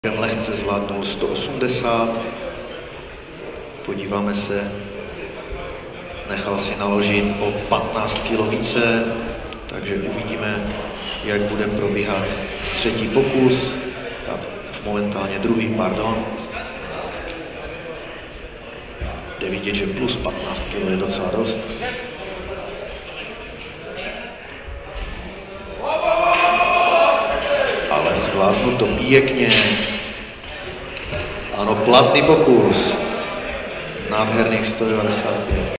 Lehce zvládnul 180. Podíváme se, nechal si naložit o 15 kg více, takže uvidíme, jak bude probíhat třetí pokus, momentálně druhý, pardon. Jde vidět, že plus 15 kg je docela dost. Ale zvládnu to pěkně. Ano, platný pokus. Nádherných 195.